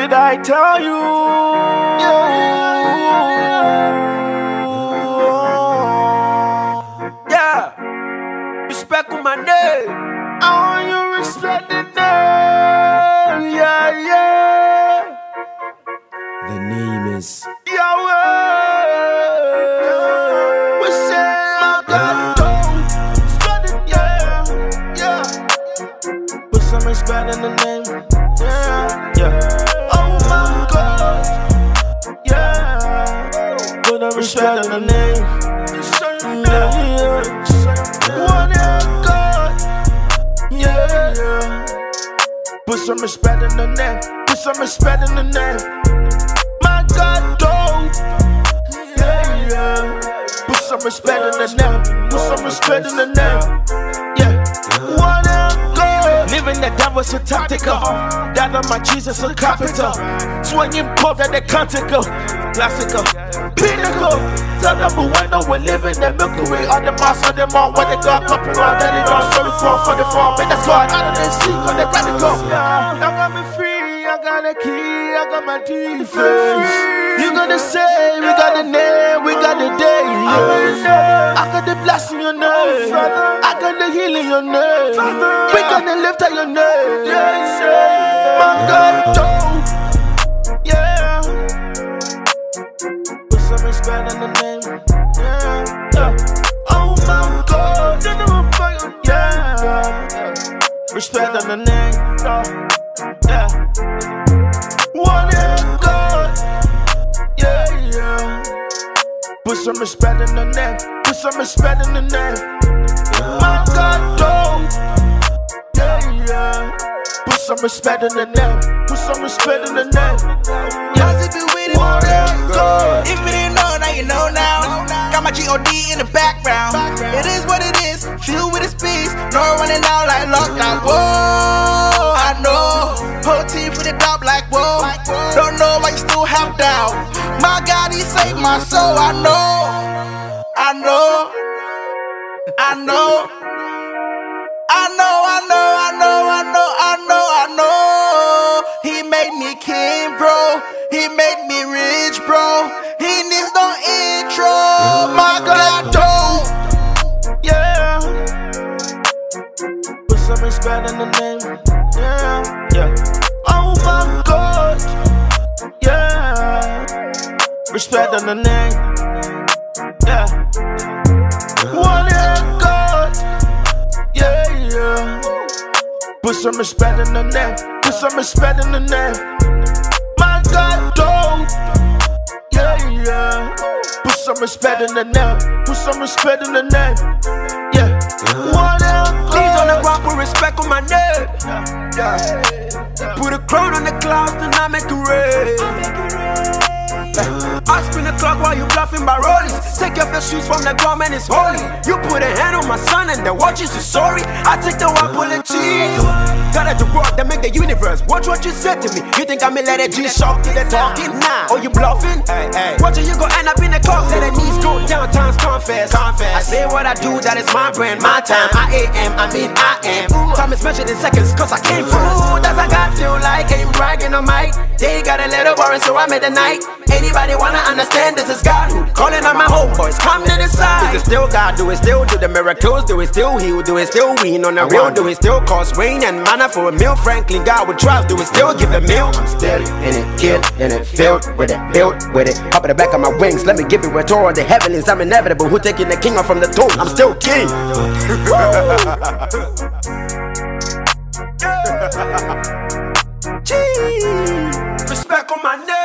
did I tell you? Yeah, respect on my name. I want you respect the name. Yeah, yeah. The name is Yahweh. We say my God, don't spend it, yeah, yeah. Put some respect in the name, yeah, yeah. Oh my God, yeah. Put some respect in the name, yeah, yeah. One God, yeah, yeah. Put some respect in the name, put some respect in the name. My God, don't, yeah, yeah. Put some respect in the name, put some respect in the name, yeah. One God, living the devil's a tactical. That of my Jesus a capital. Swinging pop that they can't take up. Classical, pinnacle. Tell them who I know we live in the Milky Way. All the mass of them all when they got copyright. That they don't sorry for the form. And that's why out of the sea, cause they gotta go. I got me free, I got a key, I got my defense. You got the same, we got the name, we got the day. I got the blessing in your name, I got the healing in your name. We got the lift of your name. My God, don't, yeah. Put some respect in the name, yeah, yeah. Oh my God, yeah. Respect in the name, yeah. One God, yeah, yeah. Put some respect in the name, put some respect in the name. My God, don't, yeah, yeah. Put some respect in the name, put some respect in the name, yeah. One God. If you didn't know, now you know now. Got my G.O.D. in the background. It is what it is, filled with its peace. No running out like lockdown. Whoa, I know. Whole team for the top like whoa. Don't know why you still have doubt. My God, he saved my soul. I know, I know, I know, I know, I know, I know, I know, I know, I know. He made me king, bro. He made me rich, bro. He needs no intro. My God, don't, yeah. Put some respect in the name, yeah, yeah. Oh my God, yeah. Respect in the name, yeah. One God, yeah, yeah. Put some respect in the name, put some respect in the name. My God, don't, yeah, yeah. Put some respect in the name, put some respect in the name, yeah. One Please on the ground, put respect on my name. Yeah. Put a crown on the clouds, then I make it rain. I spin the clock while you bluffing by rollies. Take off your shoes from the ground, man, it's holy. You put a hand on my son and the watch is sorry. I take the one, pull the cheese. Got it to work, that make the universe. Watch what you said to me. You think I'm let a G-Shock to the talking? Nah, oh you bluffing? Hey, hey. Watch it, you gon' end up in the coffin. Let the knees go down, times confess. I say what I do, that is my brand, my time. I mean I am. Time is measured in seconds, cause I came from. Ooh, that's I got feel like, ain't bragging on mic. They got a little boring, so I made the night. Anybody wanna understand this is Godhood? Calling on my homeboys, come to the side. Is it still God? Do it still do the miracles? Do it still heal? Do it still win on the real? Do it still cause rain and manna for a meal? Frankly, God would trust. Do it still give a meal? I'm still in it, kid, in it, filled with it, built with it. Up at the back of my wings, let me give you a tour of the heavens. I'm inevitable. Who taking the king off from the tomb? I'm still king. Respect on my name.